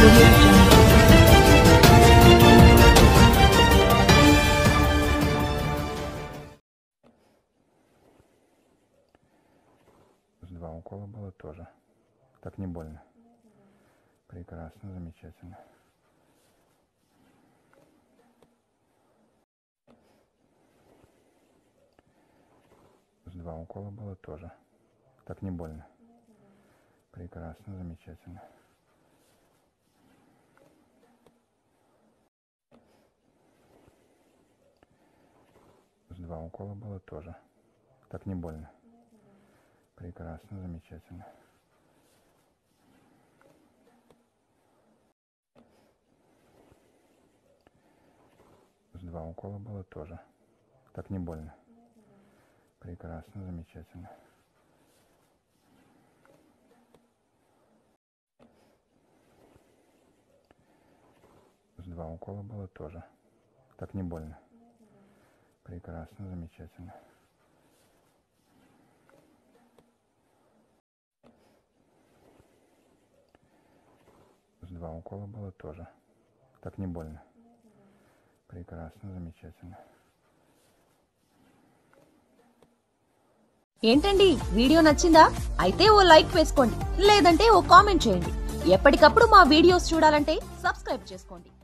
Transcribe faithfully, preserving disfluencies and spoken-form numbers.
Audio Jungle. Два укола было тоже. Так не больно. Прекрасно, замечательно. С два укола было тоже. Так не больно. Прекрасно, замечательно. С два укола было тоже. Так не больно. Прекрасно, замечательно. С два укола было тоже. Так не больно. Прекрасно, замечательно. С два укола было тоже. Так не больно. Прекрасно, замечательно. С два укола было тоже. Так не больно. Прекрасно, замечательно. ఏంటండి వీడియో నచ్చిందా? అయితే ఓ లైక్ వేసుకోండి, లేదంటే ఓ కామెంట్ చేయండి. ఎప్పటికప్పుడు మా వీడియోస్ చూడాలంటే సబ్స్క్రైబ్ చేసుకోండి.